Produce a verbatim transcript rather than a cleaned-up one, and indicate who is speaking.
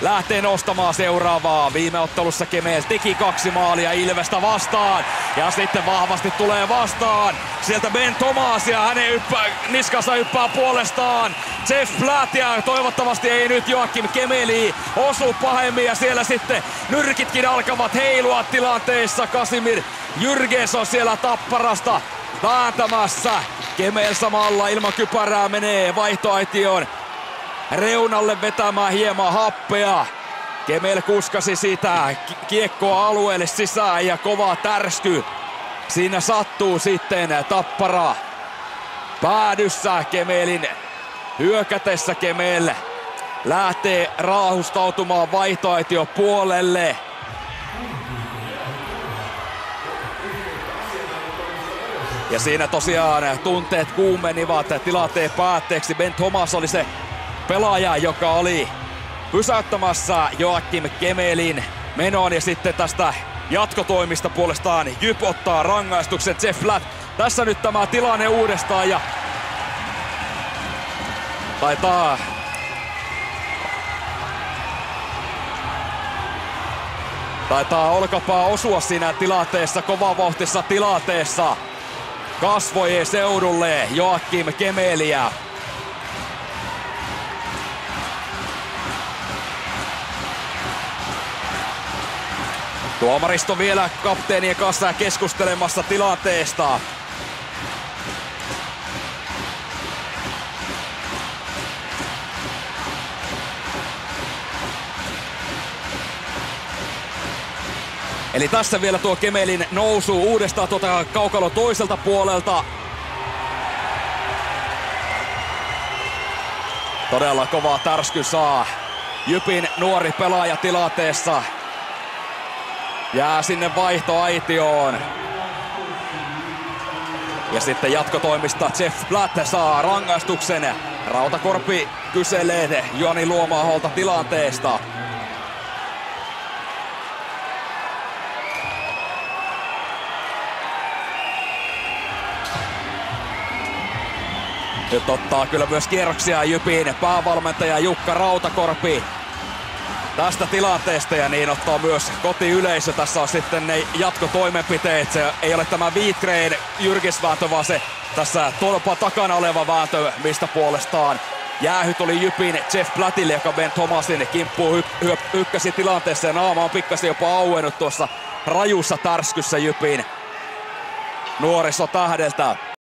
Speaker 1: lähtee nostamaan seuraavaa. Viime ottelussa Kemel teki kaksi maalia Ilvestä vastaan. Ja sitten vahvasti tulee vastaan. Sieltä Ben Thomas ja hänen yppää, niskansa yppää puolestaan Jeff Platt, ja toivottavasti ei nyt Joakim Kemeli osu pahemmin. Ja siellä sitten nyrkitkin alkavat heilua tilanteessa. Kasimir Jürgens siellä Tapparasta vääntämässä. Kemel samalla ilman kypärää menee vaihtoaitioon reunalle vetämään hieman happea. Kemel kuskasi sitä kiekkoa alueelle sisään ja kova tärsky. Siinä sattuu sitten Tappara päädyssä Kemelin hyökätessä. Kemel lähtee raahustautumaan vaihtoaitio puolelle. Ja siinä tosiaan tunteet kuumenivat tilanteen päätteeksi. Ben Thomas oli se pelaaja, joka oli pysäyttämässä Joakim Kemelin menoon, ja sitten tästä jatkotoimista puolestaan Jyp ottaa rangaistuksen. Jeff Platt tässä nyt tämä tilanne uudestaan ja taitaa taitaa olkapää osua siinä tilanteessa, kovavauhtisessa tilanteessa kasvojen seudulle Joakim Kemeliä. Tuomaristo vielä kapteenien kanssa keskustelemassa tilanteesta. Eli tässä vielä tuo Kemelin nousu uudestaan tuota kaukalon toiselta puolelta. Todella kova tärsky saa Jypin nuori pelaaja tilanteessa. Jää sinne vaihtoaitioon. Ja sitten jatkotoimista Jeff Platt saa rangaistuksen. Rautakorpi kyselee Joni Luomaholta tilanteesta. Nyt ottaa kyllä myös kierroksia Jypin päävalmentaja Jukka Rautakorpi tästä tilanteesta, ja niin ottaa myös kotiyleisö. Tässä on sitten ne jatkotoimenpiteet. Se ei ole tämä Wheatgrain Jyrkis-vääntö, vaan se tässä tolpan takana oleva vääntö, mistä puolestaan jäähy tuli Jypin Jeff Plattille, joka Ben Thomasin kimppuun hy- hy- ykkösi tilanteessa, ja naama on pikkasen jopa auennut tuossa rajussa tärskyssä Jypin nuorisotähdeltä.